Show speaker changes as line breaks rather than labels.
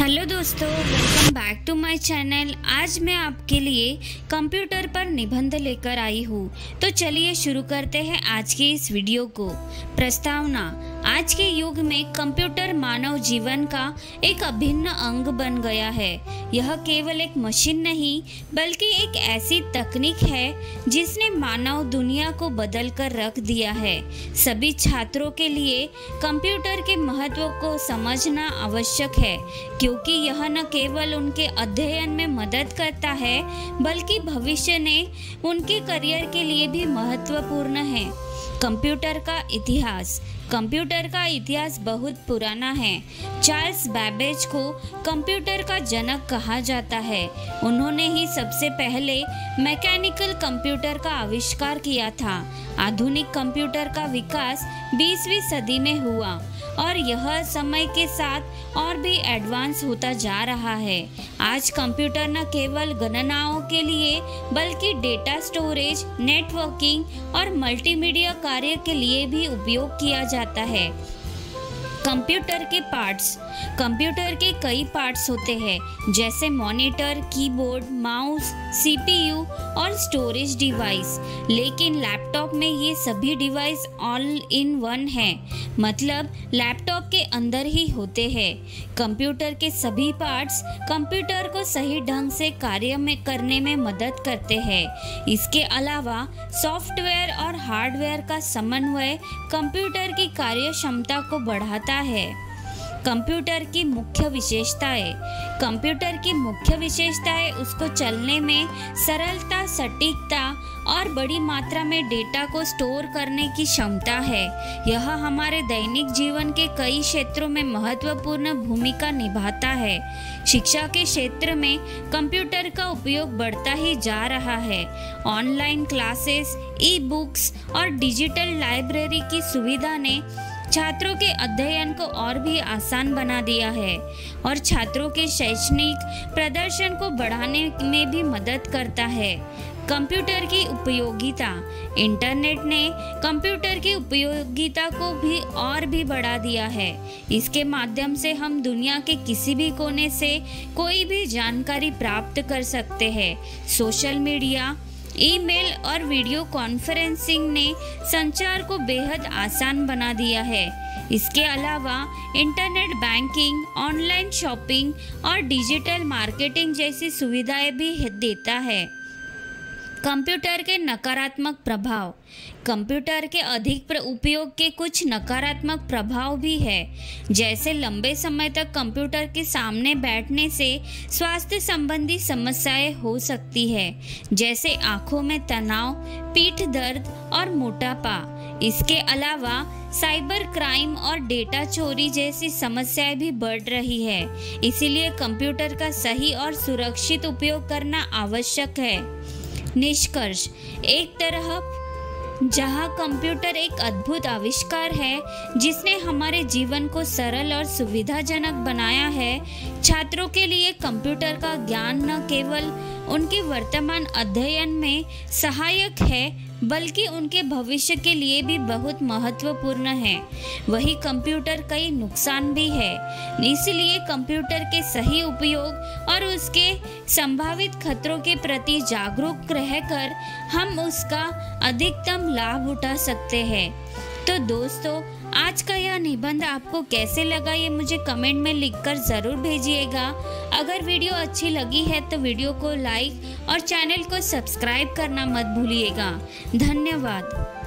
Hello दोस्तों, welcome back to my channel. आज मैं आपके लिए कंप्यूटर पर निबंध लेकर आई हूँ। तो चलिए शुरू करते हैं आज की इस वीडियो को। प्रस्तावना। आज के युग में कंप्यूटर मानव जीवन का एक अभिन्न अंग बन गया है। यह केवल एक मशीन नहीं बल्कि एक ऐसी तकनीक है जिसने मानव दुनिया को बदल कर रख दिया है। सभी छात्रों के लिए कंप्यूटर के महत्व को समझना आवश्यक है, क्योंकि यह न केवल उनके अध्ययन में मदद करता है बल्कि भविष्य में उनके करियर के लिए भी महत्वपूर्ण है। कंप्यूटर का इतिहास। कंप्यूटर का इतिहास बहुत पुराना है। चार्ल्स बैबेज को कंप्यूटर का जनक कहा जाता है। उन्होंने ही सबसे पहले मैकेनिकल कंप्यूटर का आविष्कार किया था। आधुनिक कंप्यूटर का विकास 20वीं सदी में हुआ और यह समय के साथ और भी एडवांस होता जा रहा है। आज कंप्यूटर न केवल गणनाओं के लिए बल्कि डेटा स्टोरेज, नेटवर्किंग और मल्टीमीडिया कार्य के लिए भी उपयोग किया जाता है। कंप्यूटर के पार्ट्स। कंप्यूटर के कई पार्ट्स होते हैं, जैसे मॉनिटर, कीबोर्ड, माउस, सीपीयू और स्टोरेज डिवाइस। लेकिन लैपटॉप में ये सभी डिवाइस ऑल इन वन हैं, मतलब लैपटॉप के अंदर ही होते हैं। कंप्यूटर के सभी पार्ट्स कंप्यूटर को सही ढंग से कार्य में करने में मदद करते हैं। इसके अलावा सॉफ्टवेयर और हार्डवेयर का समन्वय कंप्यूटर की कार्य क्षमता को बढ़ाता है। कंप्यूटर की मुख्य विशेषताएं। कंप्यूटर की मुख्य विशेषताएं उसको चलने में सरलता, सटीकता और बड़ी मात्रा में डेटा को स्टोर करने की क्षमता है। यह हमारे दैनिक जीवन के कई क्षेत्रों में महत्वपूर्ण भूमिका निभाता है। शिक्षा के क्षेत्र में कंप्यूटर का उपयोग बढ़ता ही जा रहा है। ऑनलाइन क्लासेस, ई बुक्स और डिजिटल लाइब्रेरी की सुविधा ने छात्रों के अध्ययन को और भी आसान बना दिया है और छात्रों के शैक्षणिक प्रदर्शन को बढ़ाने में भी मदद करता है। कंप्यूटर की उपयोगिता। इंटरनेट ने कंप्यूटर की उपयोगिता को भी और भी बढ़ा दिया है। इसके माध्यम से हम दुनिया के किसी भी कोने से कोई भी जानकारी प्राप्त कर सकते हैं। सोशल मीडिया, ईमेल और वीडियो कॉन्फ्रेंसिंग ने संचार को बेहद आसान बना दिया है। इसके अलावा इंटरनेट बैंकिंग, ऑनलाइन शॉपिंग और डिजिटल मार्केटिंग जैसी सुविधाएं भी देता है। कंप्यूटर के नकारात्मक प्रभाव। कंप्यूटर के अधिक उपयोग के कुछ नकारात्मक प्रभाव भी है, जैसे लंबे समय तक कंप्यूटर के सामने बैठने से स्वास्थ्य संबंधी समस्याएं हो सकती है, जैसे आंखों में तनाव, पीठ दर्द और मोटापा। इसके अलावा साइबर क्राइम और डेटा चोरी जैसी समस्याएं भी बढ़ रही है। इसीलिए कंप्यूटर का सही और सुरक्षित उपयोग करना आवश्यक है। निष्कर्ष। एक तरह जहां कंप्यूटर एक अद्भुत आविष्कार है जिसने हमारे जीवन को सरल और सुविधाजनक बनाया है, छात्रों के लिए कंप्यूटर का ज्ञान न केवल उनके वर्तमान अध्ययन में सहायक है बल्कि उनके भविष्य के लिए भी बहुत महत्वपूर्ण है। वही कंप्यूटर कई नुकसान भी है, इसलिए कंप्यूटर के सही उपयोग और उसके संभावित खतरों के प्रति जागरूक रहकर हम उसका अधिकतम लाभ उठा सकते हैं। तो दोस्तों, आज का यह निबंध आपको कैसे लगा ये मुझे कमेंट में लिखकर ज़रूर भेजिएगा। अगर वीडियो अच्छी लगी है तो वीडियो को लाइक और चैनल को सब्सक्राइब करना मत भूलिएगा। धन्यवाद।